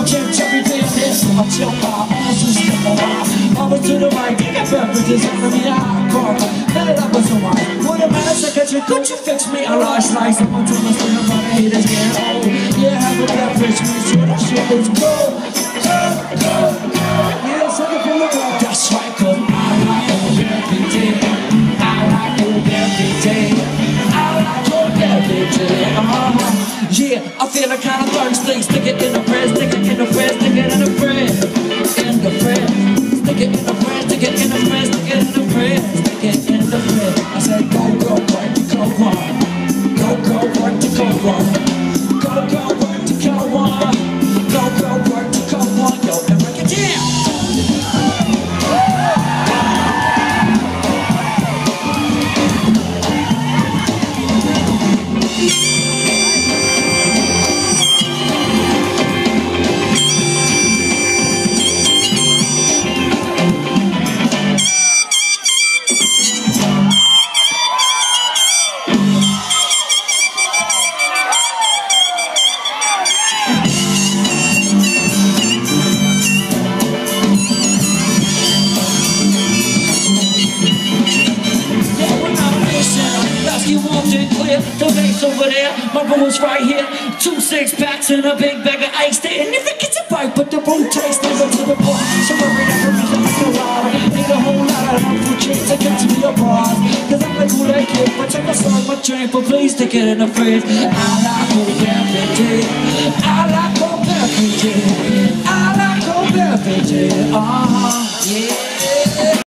chips every day of this. I chill my ass and step around. Over to the right, they got beverages on me. I call fill it up with some wine. What a man, secretary, could you fix me a large slice? I'm gonna tell my friend about the haters getting old. Yeah, have a beverage, make sure that shit is cold. Yeah, second from the road. That's right, cause I like old every day. I like old every day. I like old every day. Yeah, I feel a kind of thirsty. Stick it in the bread, stick it in the bread, stick it in the bread. In the bread. Stick it in the bread, stick it in the bread, stick it in the bread. Stick it in the bread. I said go, go, work to go on. Go, go, work to go on. Go, go, work to go on. Go, go, work to go on. Yo, and break it down. You won't get clear, the bass over there, my room's right here. 2 6-packs and a big bag of ice there. And if it gets a bite, but the room tastes never to the bar. So every never reason like a ride. Need a whole lot of love for chicks to get to be a boss. Cause I'm like who they kid, but check my song, my drink, but please stick it in the fridge. I like old beverages. I like old beverages. I like old beverages. Yeah.